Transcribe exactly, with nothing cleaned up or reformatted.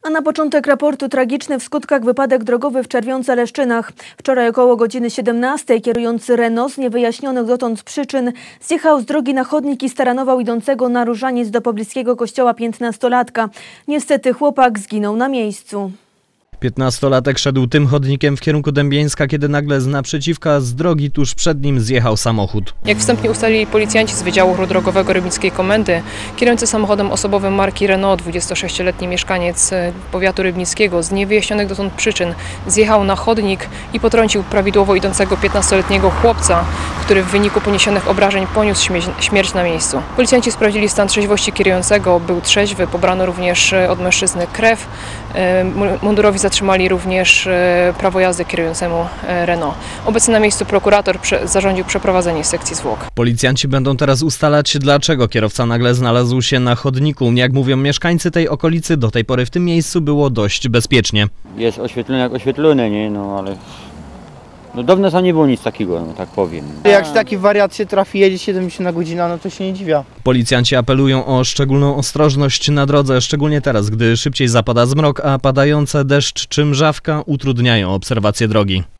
A na początek raportu tragiczny w skutkach wypadek drogowy w Czerwionce-Leszczynach. Wczoraj około godziny siedemnastej kierujący Renault z niewyjaśnionych dotąd przyczyn zjechał z drogi na chodnik i staranował idącego na różaniec do pobliskiego kościoła piętnastolatka. Niestety chłopak zginął na miejscu. Piętnastolatek szedł tym chodnikiem w kierunku Dębieńska, kiedy nagle z naprzeciwka z drogi tuż przed nim zjechał samochód. Jak wstępnie ustalili policjanci z Wydziału Ruchu Drogowego Rybnickiej Komendy, kierujący samochodem osobowym marki Renault, dwudziestosześcioletni mieszkaniec powiatu rybnickiego z niewyjaśnionych dotąd przyczyn zjechał na chodnik i potrącił prawidłowo idącego piętnastoletniego chłopca, który w wyniku poniesionych obrażeń poniósł śmierć na miejscu. Policjanci sprawdzili stan trzeźwości kierującego, był trzeźwy, pobrano również od mężczyzny krew. Mundurowi zatrzymali również prawo jazdy kierującemu Renault. Obecny na miejscu prokurator zarządził przeprowadzenie sekcji zwłok. Policjanci będą teraz ustalać, dlaczego kierowca nagle znalazł się na chodniku. Jak mówią mieszkańcy tej okolicy, do tej pory w tym miejscu było dość bezpiecznie. Jest oświetlone jak oświetlone, nie? No ale no dawno tam nie było nic takiego, no tak powiem. Jak taki wariat się trafi, jedzie siedemdziesiąt na godzinę, no to się nie dziwia. Policjanci apelują o szczególną ostrożność na drodze, szczególnie teraz, gdy szybciej zapada zmrok, a padające deszcz czy mrzawka utrudniają obserwację drogi.